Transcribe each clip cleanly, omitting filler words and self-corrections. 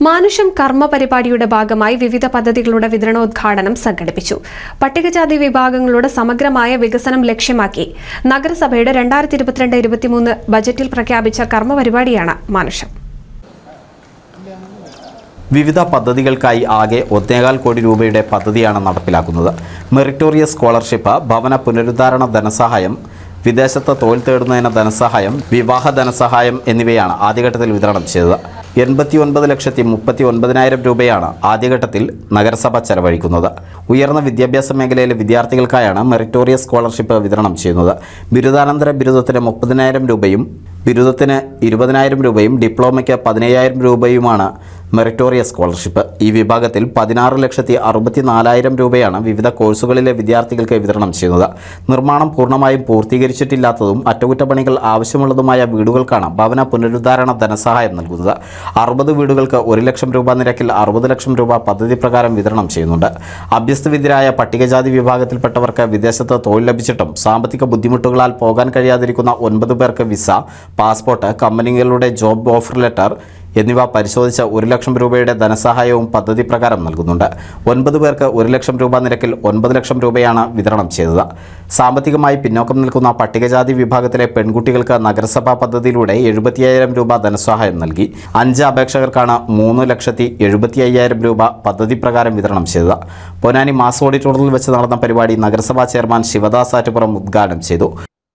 മാനുഷം കർമ്മ പരിപാടിയുടെ ഭാഗമായി വിവിധ പദ്ധതികളുടെ വിതരണോദ്ഘാടനം സംഘടിപ്പിച്ചു. പട്ടികജാതി വിഭാഗങ്ങളുടെ സമഗ്രമായ വികസനം ലക്ഷ്യമാക്കി നഗരസഭയുടെ 2022-23 ബജറ്റിൽ പ്രഖ്യാപിച്ച കർമ്മ പരിപാടിയാണ് മാനുഷം. വിവിധ പദ്ധതികൾക്കായി ആകെ 1.25 കോടി രൂപയുടെ പദ്ധതിയാണ് നടപ്പിലാക്കുന്നത്. മെറിറ്റോറിയസ് സ്കോളർഷിപ്പ്, ഭവന പുനരുദ്ധാരണ ധനസഹായം, വിദേശത്ത് തൊഴിൽ തേടുന്നതിന് ധനസഹായം, വിവാഹ ധനസഹായം എന്നിവയാണ് ആദ്യഘട്ടത്തിൽ വിതരണം ചെയ്തത്. 89,39,000 രൂപയാണ് ആദ്യഘട്ടത്തിൽ നഗരസഭ ചെലവഴിക്കുന്നത്. ഉയർന്ന വിദ്യാഭ്യാസ മേഖലയിലെ വിദ്യാർത്ഥികൾക്കായാണ് മെറിറ്റോറിയസ് സ്കോളർഷിപ്പ് വിതരണം ചെയ്യുന്നത്. ബിരുദാനന്തര ബിരുദത്തിന് 30,000 രൂപയും ബിരുദത്തിന് 20,000 രൂപയും ഡിപ്ലോമയ്ക്ക് 15,000 രൂപയുമാണ് മെറിറ്റോറിയസ് സ്കോളർഷിപ്പ്. ഈ വിഭാഗത്തിൽ 16,64,000 രൂപയാണ് വിവിധ കോഴ്സുകളിലെ വിദ്യാർത്ഥികൾക്ക് വിതരണം ചെയ്യുന്നത്. നിർമ്മാണം പൂർണ്ണമായും പൂർത്തീകരിച്ചിട്ടില്ലാത്തതും അറ്റകുറ്റപ്പണികൾ ആവശ്യമുള്ളതുമായ വീടുകൾക്കാണ് ഭവന പുനരുദ്ധാരണ ധനസഹായം നൽകുന്നത്. 60 വീടുകൾക്ക് 1 ലക്ഷം രൂപ നിരക്കിൽ 60 ലക്ഷം രൂപ പദ്ധതി പ്രകാരം വിതരണം ചെയ്യുന്നുണ്ട്. അഭ്യസ്തവിദ്യരായ പട്ടികജാതി വിഭാഗത്തിൽപ്പെട്ടവർക്ക് വിദേശത്ത് തൊഴിൽ ലഭിച്ചിട്ടും സാമ്പത്തിക ബുദ്ധിമുട്ടുകളാൽ പോകാൻ കഴിയാതിരിക്കുന്ന 9 പേർക്ക് വിസ, പാസ്പോർട്ട്, കമ്പനികളുടെ ജോബ് ഓഫർ ലെറ്റർ എന്നിവ പരിശോധിച്ച് 1 ലക്ഷം രൂപയുടെ ധനസഹായവും പദ്ധതി പ്രകാരം നൽകുന്നുണ്ട്. 9 പേർക്ക് 1 ലക്ഷം രൂപ നിരക്കിൽ 9 ലക്ഷം രൂപയാണ് വിതരണം ചെയ്തത്. സാമ്പത്തികമായി പിന്നോക്കം നിൽക്കുന്ന പട്ടികജാതി വിഭാഗത്തിലെ പെൺകുട്ടികൾക്ക് നഗരസഭാ പദ്ധതിയിലൂടെ 75,000 രൂപ ധനസഹായം നൽകി. 5 അപേക്ഷകർക്കാണ് 3,75,000 രൂപ പദ്ധതി പ്രകാരം വിതരണം ചെയ്തത്. പൊന്നാനി മാസ് ഓഡിറ്റോറിയത്തിൽ വെച്ച് നടന്ന പരിപാടി നഗരസഭാ ചെയർമാൻ ശിവദാസ് ആറ്റുപുറം ഉദ്ഘാടനം ചെയ്തു.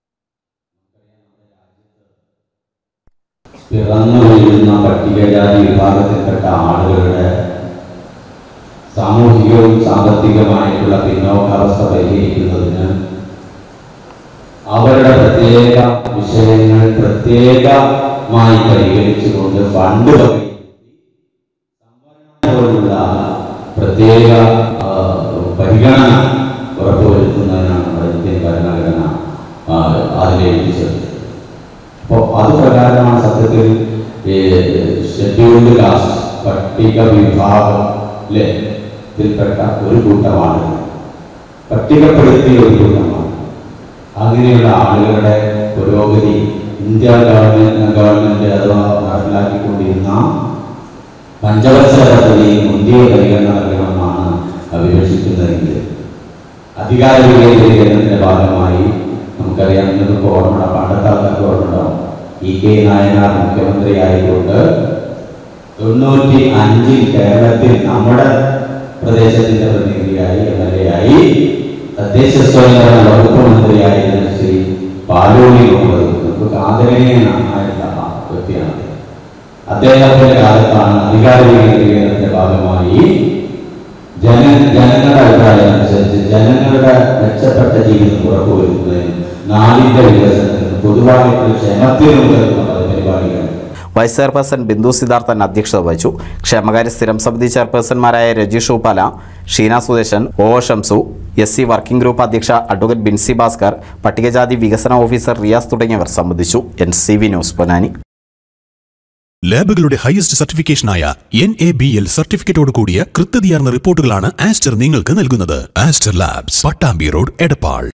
പിറന്നു വീഴുന്ന പട്ടികജാതി വിഭാഗത്തിൽപ്പെട്ട ആളുകളുടെ സാമൂഹികവും സാമ്പത്തികമായിട്ടുള്ള പിന്നോക്കാവസ്ഥ പരിഹരിക്കുന്നതിന് അവരുടെ പ്രത്യേക വിഷയങ്ങൾ പ്രത്യേകമായി പരിഹരിച്ചുകൊണ്ട് ഫണ്ട് പോലുള്ള പ്രത്യേക പരിഗണന ഉറപ്പുവരുത്തുന്നതിനാണ് നമ്മുടെ ഇന്ത്യൻ ഭരണഘടന അതിലെഴുതിച്ചത്. അപ്പോൾ അത് പ്രകാരമാണ് സത്യത്തിൽ ഷെഡ്യൂൾഡ് കാസ്റ്റ് പട്ടിക വിഭാഗത്തിൽപ്പെട്ട ഒരു കൂട്ടമാണ്, പട്ടികപ്പെടുത്തിയ ഒരു കൂട്ടമാണ്. അങ്ങനെയുള്ള ആളുകളുടെ പുരോഗതി ഇന്ത്യ ഗവൺമെൻറ് അഥവാ നടപ്പിലാക്കിക്കൊണ്ടിരുന്ന പഞ്ചവത്സര പദ്ധതിയിൽ മുന്തിയ പരിഗണന നൽകണമെന്നാണ് അഭിലഷിക്കുന്നതെങ്കിൽ അധികാര വികേന്ദ്രീകരണത്തിൻ്റെ ഭാഗമായി നമുക്കറിയാം, നിങ്ങൾക്ക് ഓർമ്മ, പണ്ടത്തെ ആൾക്കാർക്ക് ഓർമ്മയുണ്ടാവും, E.K. നായനാർ മുഖ്യമന്ത്രിയായതുകൊണ്ട് 95 കേരളത്തിൽ നമ്മുടെ പ്രദേശത്തിൻ്റെ പ്രതിനിധിയായി MLA ആയി തദ്ദേശ സ്വയംഭരണ വകുപ്പ് മന്ത്രിയായിരുന്ന ശ്രീ പാലോളി നമുക്ക് ആദരണീയനായിട്ടുള്ള വ്യക്തിയാണ്. അദ്ദേഹത്തിന്റെ കാലത്താണ് അധികാര വികേന്ദ്രീകരണത്തിന്റെ ഭാഗമായി ജനങ്ങളുടെ അഭിപ്രായം അനുസരിച്ച് ജനങ്ങളുടെ മെച്ചപ്പെട്ട ജീവിതം ഉറപ്പുവരുത്തുന്നതിനും നാടിന്റെ വികസനത്തിനും പൊതുവായിട്ടുള്ള ക്ഷേമത്തിനും പരിപാടികൾ. വൈസ് ചെയർപേഴ്സൺ ബിന്ദു സിദ്ധാർത്ഥൻ അധ്യക്ഷത വഹിച്ചു. ക്ഷേമകാര്യ സ്ഥിരം സമിതി ചെയർപേഴ്സൺമാരായ Rajeesh Uppala, Sheena Sudesan, O Shamsu, SC working group അധ്യക്ഷ അഡ്വക്കേറ്റ് ബിൻസി ഭാസ്കർ, പട്ടികജാതി വികസന ഓഫീസർ റിയാസ് തുടങ്ങിയവർ സംബന്ധിച്ചു. NCV news Ponnani. ലാബുകളുടെ ഹയസ്റ്റ് സർട്ടിഫിക്കേഷനായ NABL സർട്ടിഫിക്കറ്റോട് കൂടിയ കൃത്യതയാർന്ന റിപ്പോർട്ടുകളാണ് ആസ്റ്റർ നിങ്ങൾക്ക് നൽകുന്നത്. Aster labs, Pattambi road, Edappal.